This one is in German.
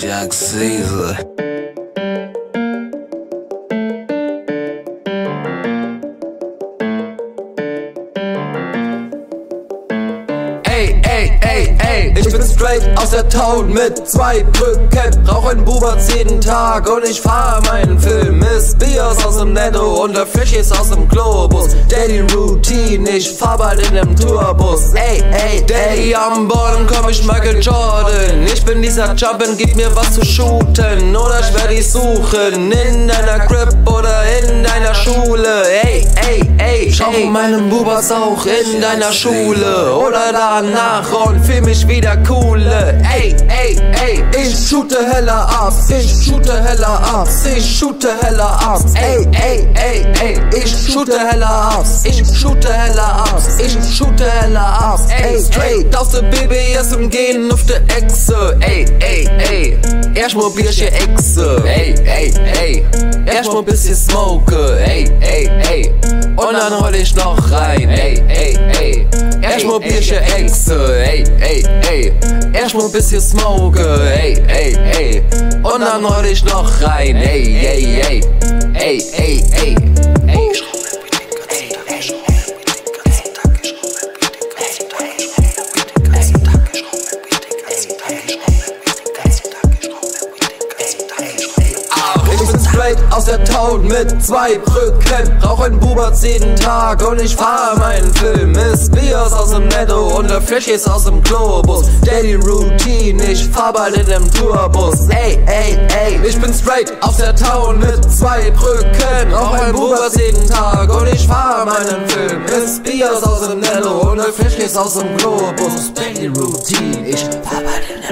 Jaxese. Ich bin straight aus der Town mit 2 Brücken, rauch ein Buberts jeden Tag und ich fahr meinen Film. Miss Biers aus dem Netto und der Fischis aus dem Globus. Daily Routine, ich fahr bald in dem Tourbus. Daddy am Boden, komm ich Michael Jordan. Ich bin dieser Jumpin', gib mir was zu shooten oder ich werd dich suchen in deiner Crib oder in deiner Schule. Ich schau meinen Buberts auch in deiner Schule oder danach und fühl mich wieder coole. Ich shoote heller ab, ich shoote heller ab, ich shoote heller ab. Ich shoote heller ab, ich shoote heller ab, ich shoote heller ab. Straight aus der BBS und gehen auf der Echse. Erstmal Bierchen Echse. Erstmal bisschen Smoke. Und dann hol ich noch rein. Erstmal Bierchen Echse. Erstmal bisschen Smoke. Und dann hol ich noch rein. Aus der Town mit 2 Brücken, rauch ein Buberts jeden Tag und ich fahr meinen Film. Miss Biers aus dem Netto und der Fischis aus dem Globus. Daily Routine, ich fahr bald in dem Tourbus. Ich bin straight aus der Town mit 2 Brücken, rauch ein Buberts jeden Tag und ich fahr meinen Film. Miss Biers aus dem Netto und der Fischis aus dem Globus. Daily Routine, ich fahr bald in